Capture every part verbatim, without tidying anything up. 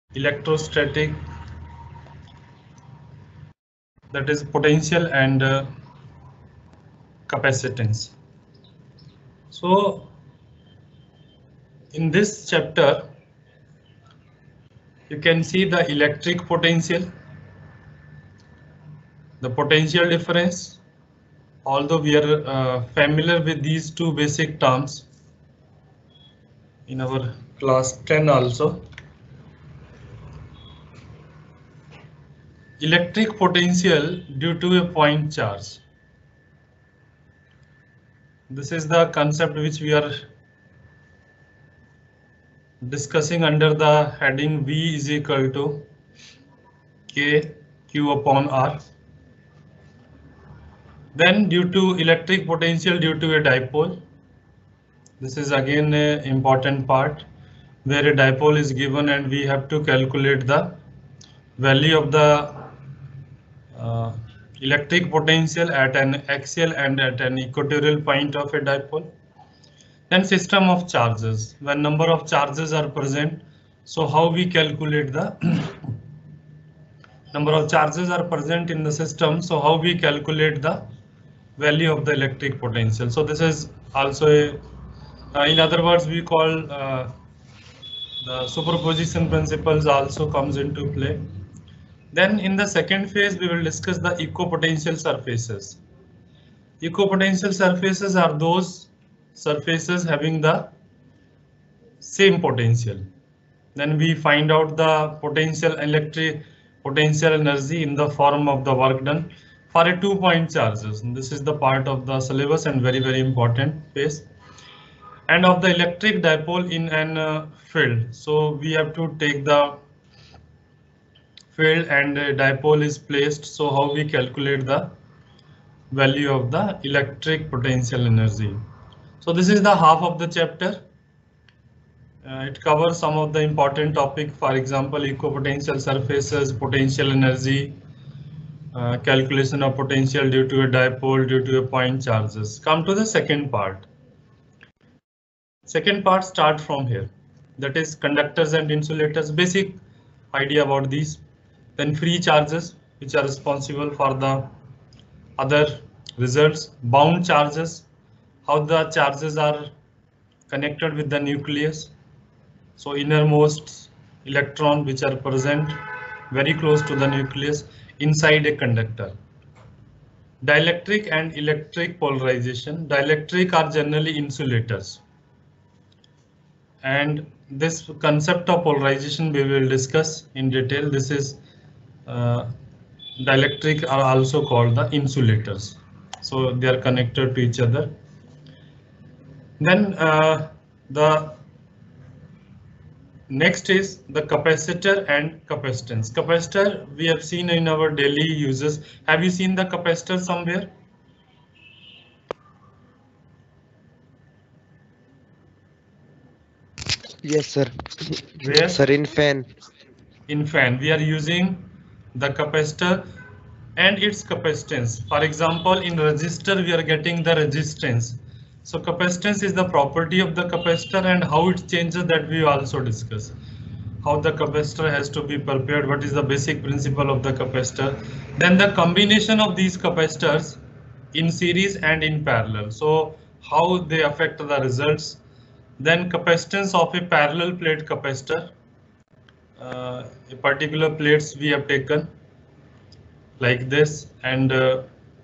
electrostatic, that is potential and uh, capacitance. So in this chapter, you can see the electric potential, the potential difference. Although we are uh, familiar with these two basic terms in our class ten also. Electric potential due to a point charge. This is the concept which we are discussing under the heading V is equal to K Q upon R. Then due to electric potential due to a dipole. This is again an important part where a dipole is given and we have to calculate the value of the uh, electric potential at an axial and at an equatorial point of a dipole. Then system of charges, when number of charges are present, so how we calculate the number of charges are present in the system, so how we calculate the value of the electric potential. So this is also a, uh, in other words, we call uh, the superposition principles also comes into play. Then in the second phase, we will discuss the equipotential surfaces. Equipotential surfaces are those surfaces having the same potential. Then we find out the potential electric potential energy in the form of the work done for a two point charges. And this is the part of the syllabus and very, very important phase. And of the electric dipole in an uh, field. So we have to take the field and a dipole is placed. So how we calculate the value of the electric potential energy. So this is the half of the chapter. Uh, it covers some of the important topic, for example, equipotential surfaces, potential energy, uh, calculation of potential due to a dipole, due to a point charges. Come to the second part. Second part start from here. That is conductors and insulators, basic idea about these. Then free charges, which are responsible for the other results. Bound charges, how the charges are connected with the nucleus. So innermost electron which are present very close to the nucleus inside a conductor. Dielectric and electric polarization. Dielectric are generally insulators. And this concept of polarization we will discuss in detail. This is uh, dielectric are also called the insulators. So they are connected to each other. Then uh, the next is the capacitor and capacitance. Capacitor we have seen in our daily uses. Have you seen the capacitor somewhere? Yes, sir. Where? Sir, in fan. In fan, we are using the capacitor and its capacitance. For example, in resistor, we are getting the resistance. So capacitance is the property of the capacitor and how it changes, that we also discuss. How the capacitor has to be prepared, what is the basic principle of the capacitor. Then the combination of these capacitors in series and in parallel. So how they affect the results. Then capacitance of a parallel plate capacitor. Uh, a particular plates we have taken like this, and uh,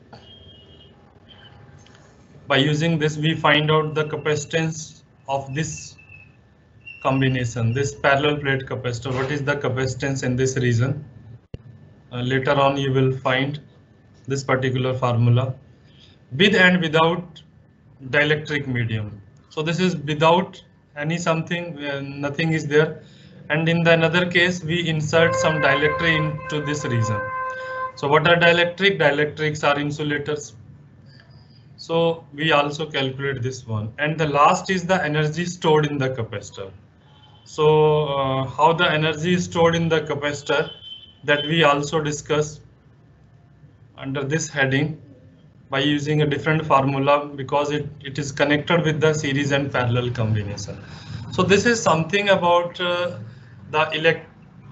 by using this we find out the capacitance of this combination, this parallel plate capacitor. What is the capacitance in this region? Uh, later on you will find this particular formula. With and without dielectric medium. So this is without any something, uh, nothing is there. And in the another case, we insert some dielectric into this region. So what are dielectric? Dielectrics are insulators. So we also calculate this one. And the last is the energy stored in the capacitor. So uh, how the energy is stored in the capacitor, that we also discuss under this heading by using a different formula, because it, it is connected with the series and parallel combination. So this is something about uh, the elect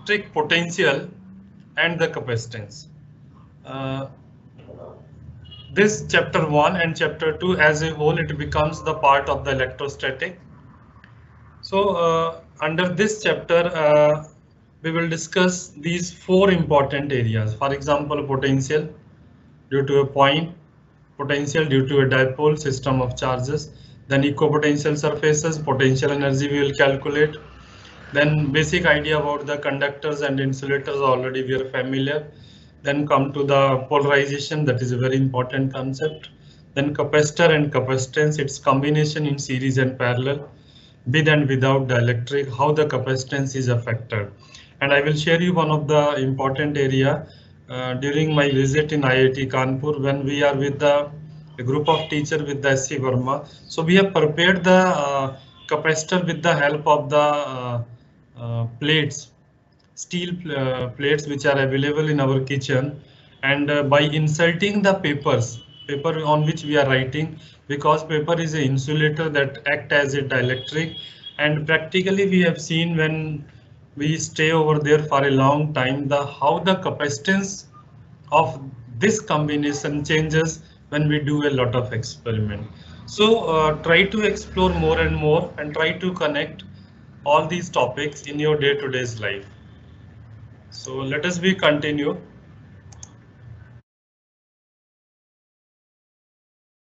electric potential and the capacitance. Uh, this chapter one and chapter two as a whole, it becomes the part of the electrostatic. So uh, under this chapter, uh, we will discuss these four important areas. For example, potential due to a point, potential due to a dipole system of charges, then equipotential surfaces, potential energy we will calculate. Then basic idea about the conductors and insulators already we are familiar. Then come to the polarization, that is a very important concept. Then capacitor and capacitance, its combination in series and parallel, with and without dielectric, how the capacitance is affected. And I will share you one of the important area uh, during my visit in I I T Kanpur, when we are with the a group of teachers with the S C Verma. So we have prepared the uh, capacitor with the help of the uh, uh, plates, steel uh, plates which are available in our kitchen, and uh, by inserting the papers, paper on which we are writing, because paper is an insulator that act as a dielectric, and practically we have seen when we stay over there for a long time, the how the capacitance of this combination changes when we do a lot of experiment. So uh, try to explore more and more and try to connect all these topics in your day-to-day life. So let us be continue.